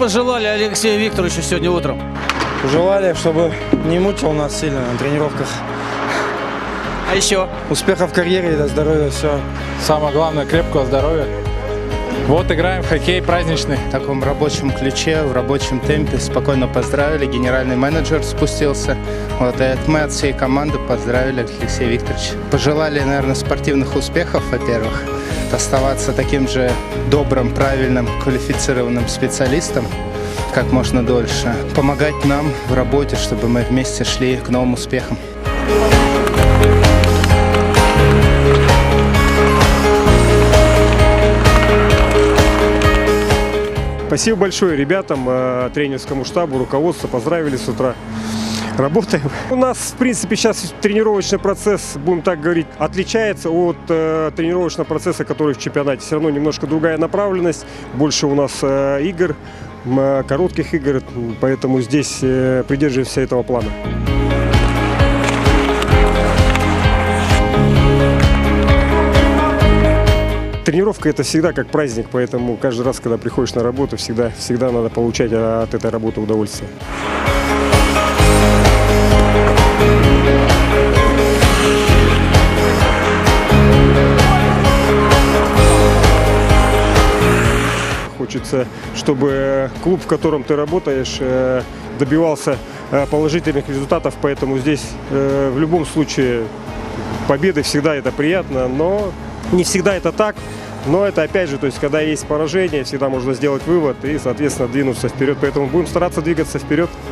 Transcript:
пожелали Алексею Викторовичу сегодня утром? Пожелали, чтобы не мучил нас сильно на тренировках. А еще? Успехов в карьере, да, здоровья, все. Самое главное, крепкого здоровья. Вот играем в хоккей праздничный. В таком рабочем ключе, в рабочем темпе. Спокойно поздравили. Генеральный менеджер спустился. Вот, и мы от всей команды поздравили Алексея Викторовича. Пожелали, наверное, спортивных успехов, во-первых. Оставаться таким же добрым, правильным, квалифицированным специалистом как можно дольше. Помогать нам в работе, чтобы мы вместе шли к новым успехам. Спасибо большое ребятам, тренерскому штабу, руководству. Поздравили с утра. Работаем. У нас, в принципе, сейчас тренировочный процесс, будем так говорить, отличается от тренировочного процесса, который в чемпионате. Все равно немножко другая направленность. Больше у нас игр, коротких игр, поэтому здесь придерживаемся этого плана. Тренировка – это всегда как праздник, поэтому каждый раз, когда приходишь на работу, всегда надо получать от этой работы удовольствие. Хочется, чтобы клуб, в котором ты работаешь, добивался положительных результатов, поэтому здесь в любом случае победы всегда это приятно, но не всегда это так. Но это опять же, то есть когда есть поражение, всегда можно сделать вывод и, соответственно, двинуться вперед. Поэтому будем стараться двигаться вперед.